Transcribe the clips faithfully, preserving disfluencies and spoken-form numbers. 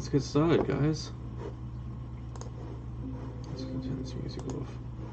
let's get started, guys. Let's go turn this music off.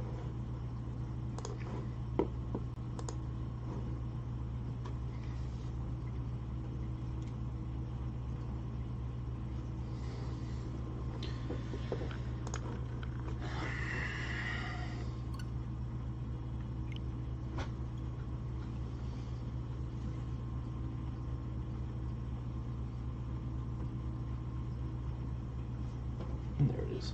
And there it is.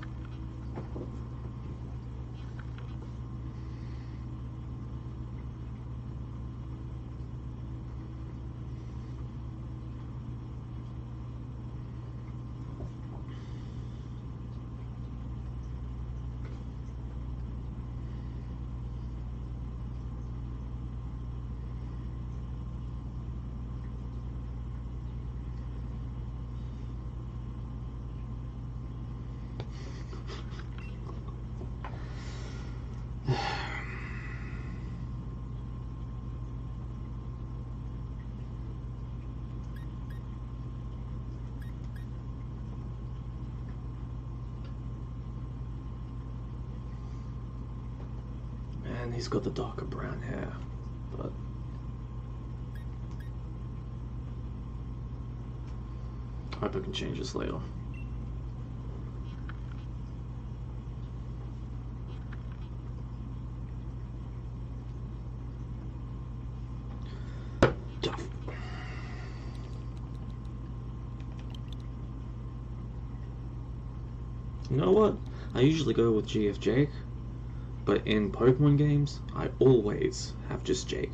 Man, he's got the darker brown hair, but I hope I can change this later. Tough. You know what? I usually go with G F Jake, but in Pokemon games, I always have just Jake.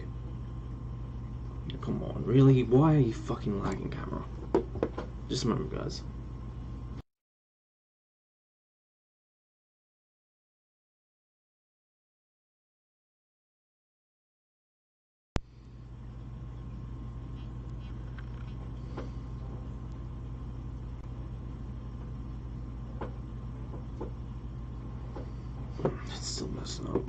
Come on, really? Why are you fucking lagging, camera? Just a moment, guys. It's still messing up.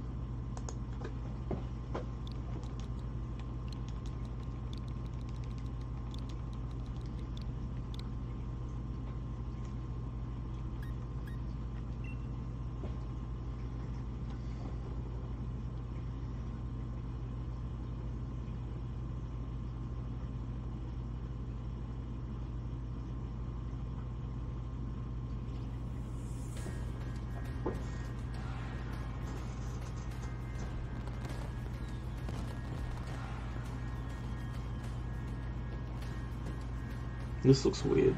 This looks weird.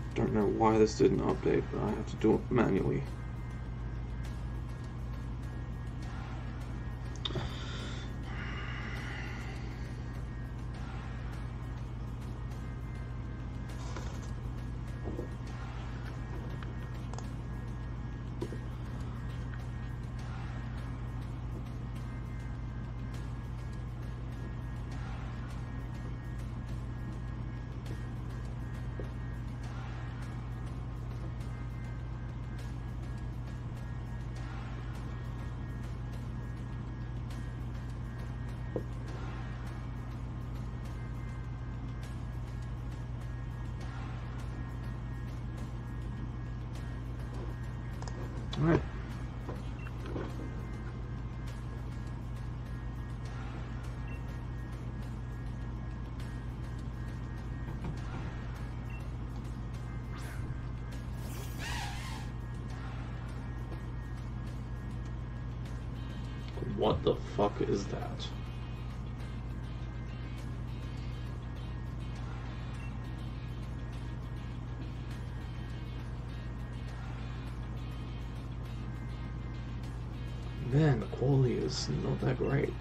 Don't know why this didn't update, but I have to do it manually. Alright. What the fuck is that? Man, the quality is not that great.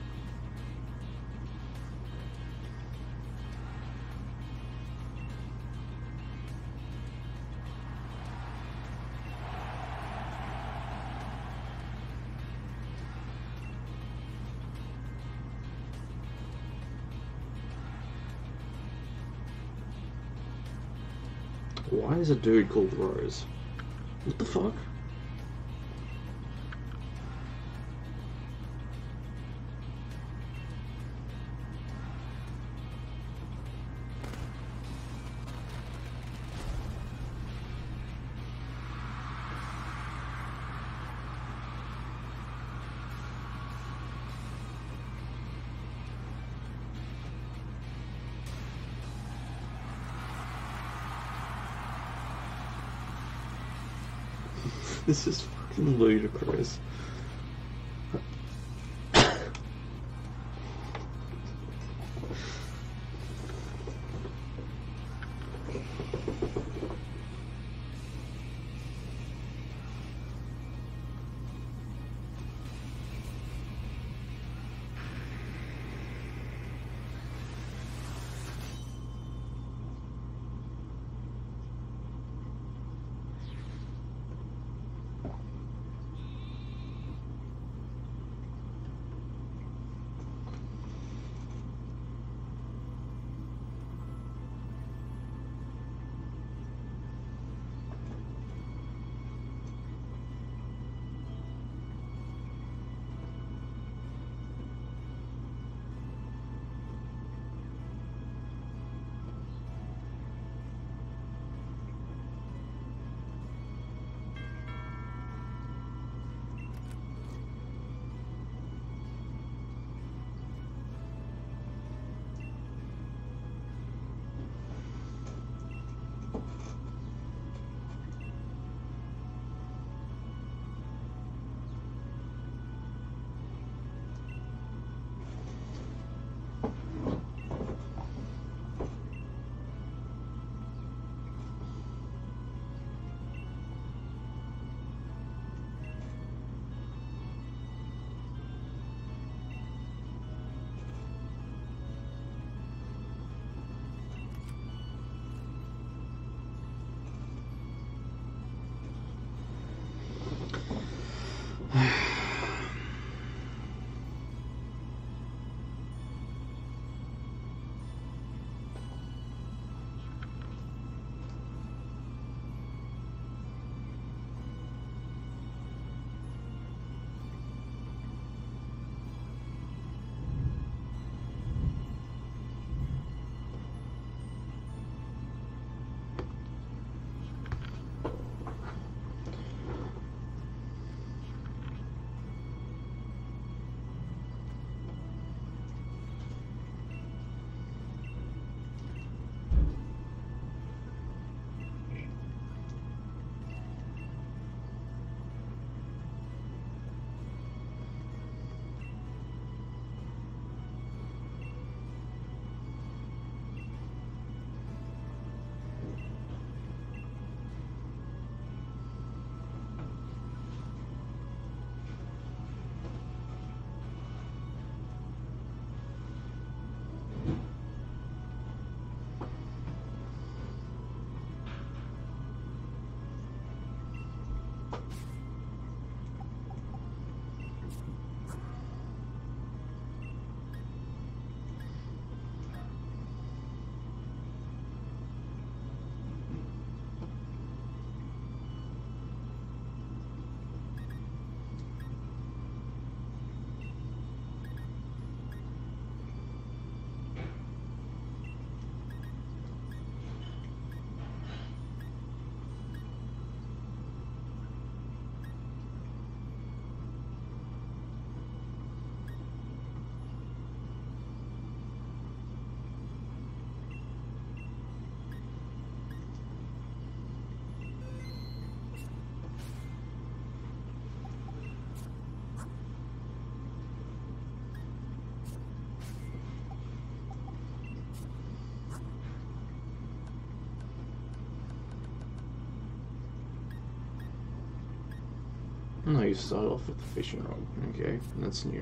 Why is a dude called Rose? What the fuck? This is fucking ludicrous. No, you start off with the fishing rod. Okay, that's new.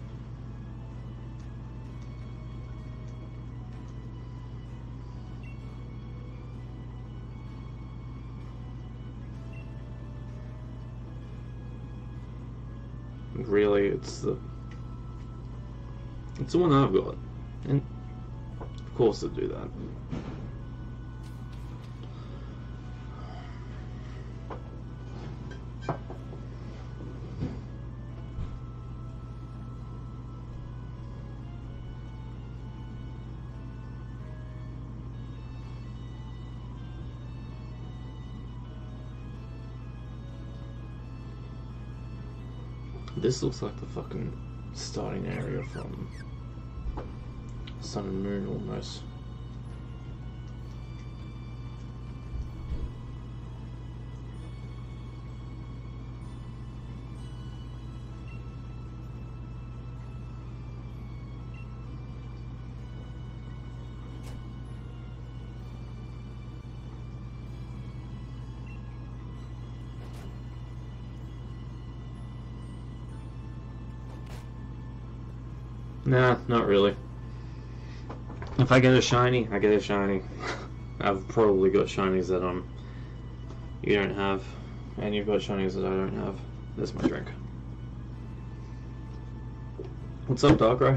Really, it's the it's the one I've got, and of course they do that. This looks like the fucking starting area from Sun and Moon almost. Nah, not really. If I get a shiny, I get a shiny. I've probably got shinies that um you don't have, and you've got shinies that I don't have. There's my drink. What's up, Darkrai?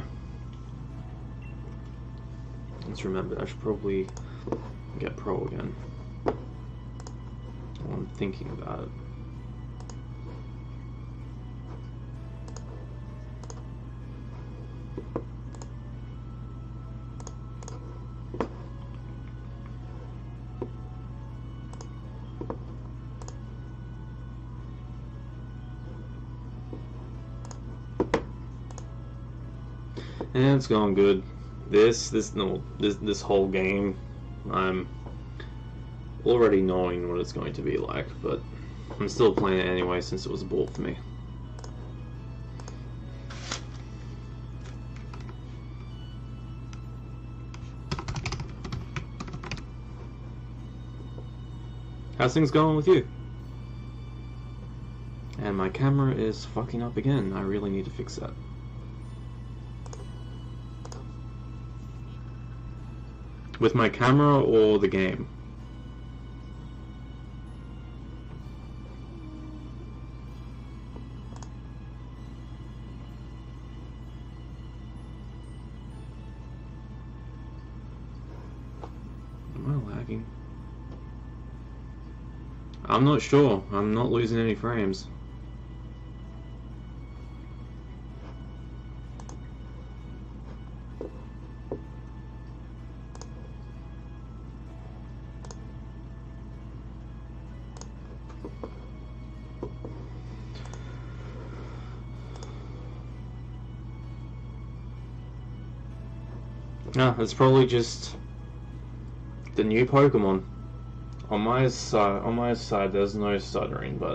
Let's remember, I should probably get Pro again. While I'm thinking about it. And it's going good. This, this, no, this, this whole game, I'm already knowing what it's going to be like, but I'm still playing it anyway since it was bought for me. How's things going with you? And my camera is fucking up again. I really need to fix that. With my camera or the game? Am I lagging? I'm not sure. I'm not losing any frames. Ah, it's probably just the new Pokemon. On my side, on my side, there's no stuttering, but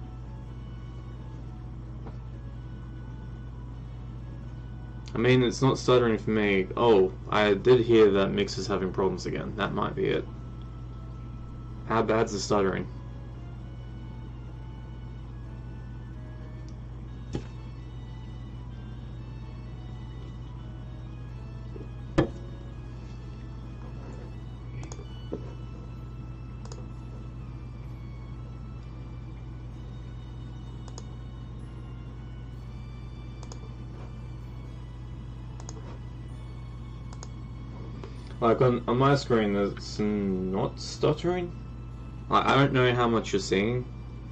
I mean, it's not stuttering for me. Oh, I did hear that Mix is having problems again. That might be it. How bad's the stuttering? Like on, on my screen, it's not stuttering. Like, I don't know how much you're seeing.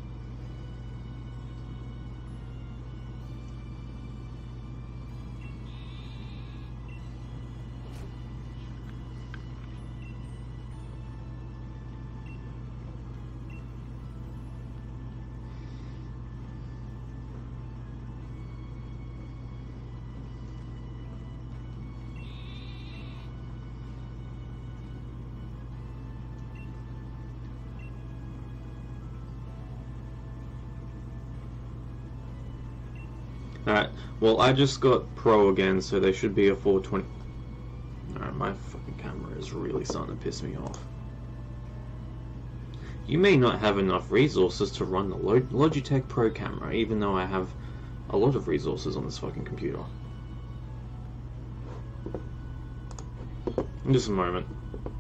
Alright, well I just got Pro again, so they should be a four twenty. Alright, my fucking camera is really starting to piss me off. You may not have enough resources to run the Log Logitech Pro camera, even though I have a lot of resources on this fucking computer. Just a moment.